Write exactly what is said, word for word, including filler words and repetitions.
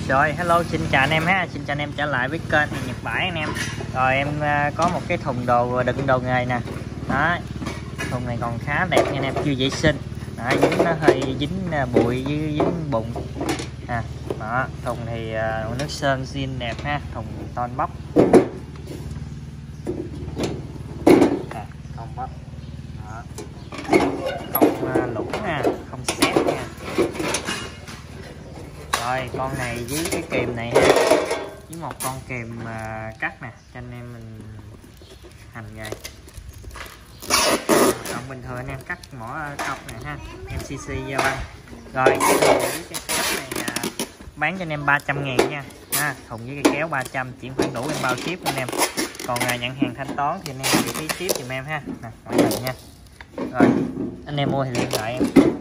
Rồi hello, xin chào anh em ha, xin chào anh em trở lại với kênh Nhật Bãi anh em. Rồi em có một cái thùng đồ đựng đồ nghề nè. Đó, thùng này còn khá đẹp nha anh em, chưa vệ sinh. Đó, dính nó hơi dính bụi với dính bùn. À, đó, thùng thì uh, nước sơn zin đẹp ha, thùng ton bóc. À, ton bóc. Đó. Không uh, lũng nha, không xếp nha. Rồi con này với cái kìm này ha, với một con kìm uh, cắt nè cho anh em mình hành nghề. Còn bình thường anh em cắt mỏ cọc này ha, em xê xê dao băng. Rồi cái thùng với cái kéo này uh, bán cho anh em ba trăm ngàn nha ha, thùng với cái kéo ba trăm, chuyển khoản đủ em bao ship anh em. Còn uh, nhận hàng thanh toán thì anh em chịu phí ship giùm em ha. Nè, mọi người nha. Rồi anh em mua thì liên hệ em.